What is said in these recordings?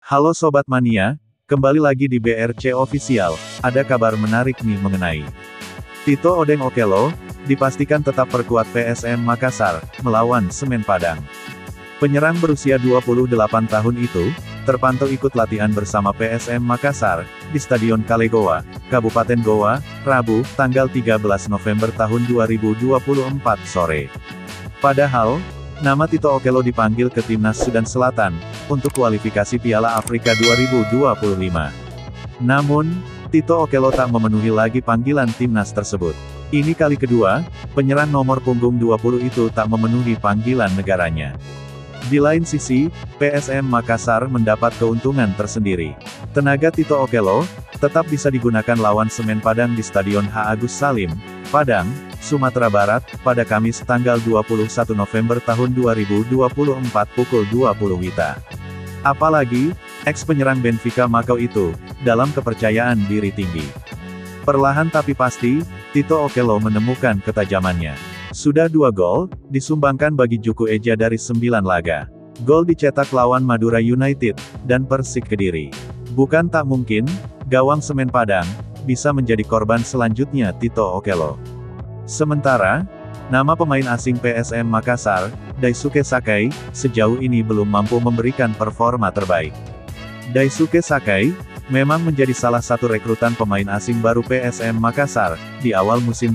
Halo Sobat Mania, kembali lagi di BRC Official. Ada kabar menarik nih mengenai Tito Odeng Okello, dipastikan tetap perkuat PSM Makassar, melawan Semen Padang. Penyerang berusia 28 tahun itu, terpantau ikut latihan bersama PSM Makassar, di Stadion Kalegoa, Kabupaten Goa, Rabu, tanggal 13 November tahun 2024 sore. Padahal, nama Tito Okello dipanggil ke Timnas Sudan Selatan, untuk kualifikasi Piala Afrika 2025. Namun, Tito Okello tak memenuhi lagi panggilan Timnas tersebut. Ini kali kedua, penyerang nomor punggung 20 itu tak memenuhi panggilan negaranya. Di lain sisi, PSM Makassar mendapat keuntungan tersendiri. Tenaga Tito Okello, tetap bisa digunakan lawan Semen Padang di Stadion H. Agus Salim, Padang, Sumatera Barat, pada Kamis tanggal 21 November tahun 2024 pukul 20 WITA. Apalagi, ex-penyerang Benfica Macau itu, dalam kepercayaan diri tinggi. Perlahan tapi pasti, Tito Okello menemukan ketajamannya. Sudah 2 gol, disumbangkan bagi Juku Eja dari 9 laga. Gol dicetak lawan Madura United, dan Persik Kediri. Bukan tak mungkin, gawang Semen Padang, bisa menjadi korban selanjutnya Tito Okello. Sementara, nama pemain asing PSM Makassar, Daisuke Sakai, sejauh ini belum mampu memberikan performa terbaik. Daisuke Sakai, memang menjadi salah satu rekrutan pemain asing baru PSM Makassar, di awal musim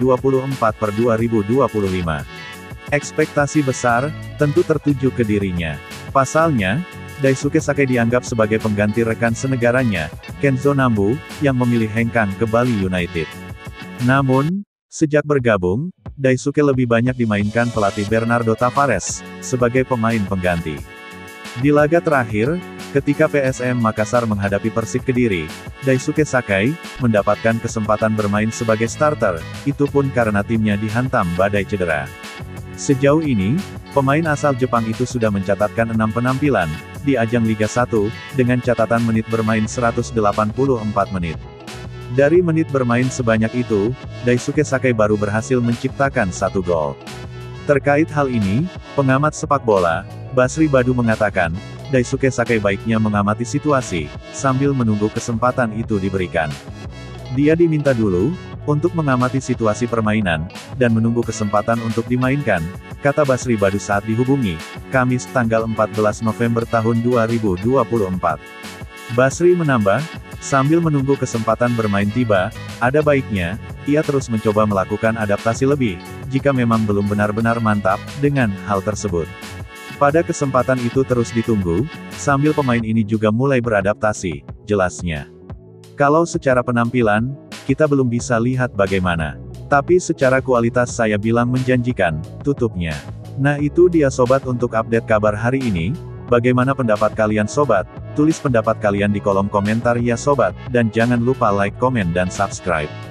2024/2025. Ekspektasi besar, tentu tertuju ke dirinya. Pasalnya, Daisuke Sakai dianggap sebagai pengganti rekan senegaranya, Kenzo Nambu, yang memilih hengkang ke Bali United. Namun, sejak bergabung, Daisuke lebih banyak dimainkan pelatih Bernardo Tavares, sebagai pemain pengganti. Di laga terakhir, ketika PSM Makassar menghadapi Persik Kediri, Daisuke Sakai, mendapatkan kesempatan bermain sebagai starter, itu pun karena timnya dihantam badai cedera. Sejauh ini, pemain asal Jepang itu sudah mencatatkan 6 penampilan, di ajang Liga 1, dengan catatan menit bermain 184 menit. Dari menit bermain sebanyak itu, Daisuke Sakai baru berhasil menciptakan 1 gol. Terkait hal ini, pengamat sepak bola, Basri Badu mengatakan, Daisuke Sakai baiknya mengamati situasi, sambil menunggu kesempatan itu diberikan. Dia diminta dulu, untuk mengamati situasi permainan, dan menunggu kesempatan untuk dimainkan, kata Basri Badu saat dihubungi, Kamis tanggal 14 November tahun 2024. Basri menambah, sambil menunggu kesempatan bermain tiba, ada baiknya, ia terus mencoba melakukan adaptasi lebih, jika memang belum benar-benar mantap, dengan hal tersebut. Pada kesempatan itu terus ditunggu, sambil pemain ini juga mulai beradaptasi, jelasnya. Kalau secara penampilan, kita belum bisa lihat bagaimana. Tapi secara kualitas saya bilang menjanjikan, tutupnya. Nah itu dia sobat untuk update kabar hari ini. Bagaimana pendapat kalian sobat? Tulis pendapat kalian di kolom komentar ya sobat, dan jangan lupa like, komen dan subscribe.